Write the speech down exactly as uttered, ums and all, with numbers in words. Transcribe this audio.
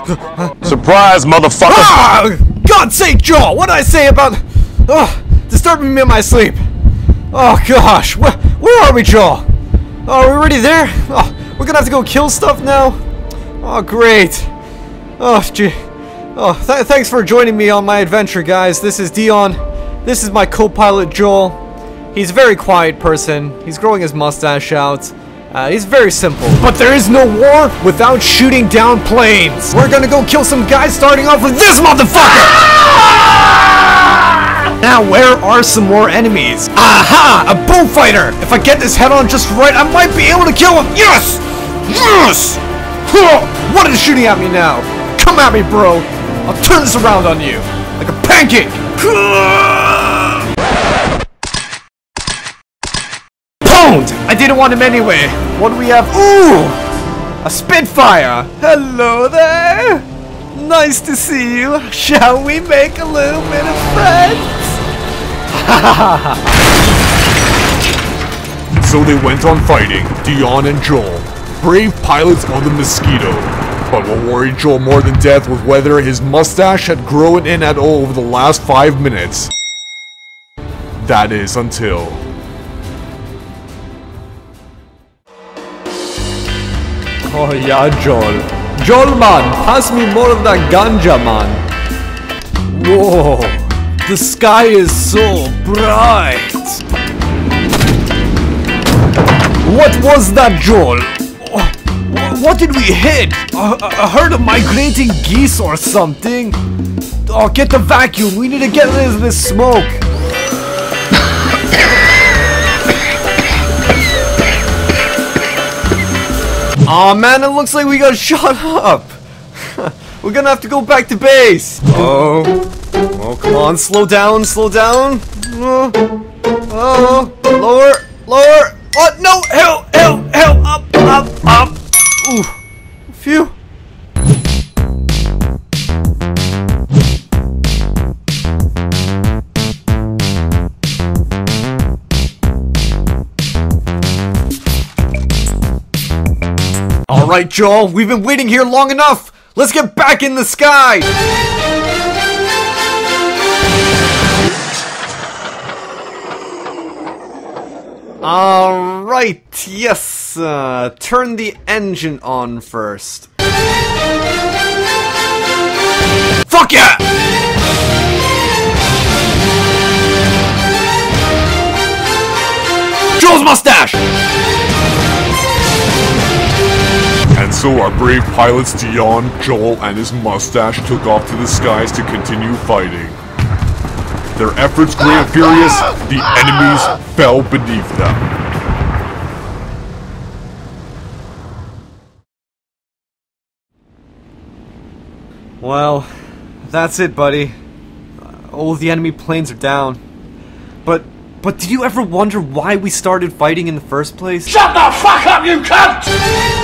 Surprise, motherfucker! Ah! God's sake, Joel! What did I say about oh, disturbing me in my sleep? Oh gosh, where, where are we, Joel? Oh, are we already there? Oh, we're gonna have to go kill stuff now? Oh, great. Oh, gee. Oh, th thanks for joining me on my adventure, guys. This is Dion. This is my co-pilot, Joel. He's a very quiet person. He's growing his mustache out. Uh, he's very simple. But there is no war without shooting down planes. We're gonna go kill some guys, starting off with this motherfucker! Now, where are some more enemies? Aha! A bullfighter! If I get this head on just right, I might be able to kill him! Yes! Yes! What is shooting at me now? Come at me, bro! I'll turn this around on you! Like a pancake! Pwned! I didn't want him anyway! What do we have? Ooh! A Spitfire! Hello there! Nice to see you! Shall we make a little bit of friends? So they went on fighting, Dion and Joel, brave pilots of the Mosquito. But what worried Joel more than death was whether his mustache had grown in at all over the last five minutes. That is until... Oh yeah, Joel. Joel man, pass me more of that ganja, man. Whoa, the sky is so bright. What was that, Joel? What did we hit? A, a herd of migrating geese or something? Oh, get the vacuum. We need to get rid of this smoke. Aw, oh, man, it looks like we got shot up. We're gonna have to go back to base. Oh, oh, come on, slow down, slow down. Oh, oh, lower, lower. Oh, no, help, help, help, up, up, up. Ooh, phew. Alright, Joel, we've been waiting here long enough! Let's get back in the sky! Alright, yes, uh, turn the engine on first. Fuck yeah! Joel's mustache! And so our brave pilots Dion, Joel, and his mustache took off to the skies to continue fighting. Their efforts great and furious, the enemies fell beneath them. Well, that's it, buddy. All the enemy planes are down. But, but did you ever wonder why we started fighting in the first place? Shut the fuck up, you cunt!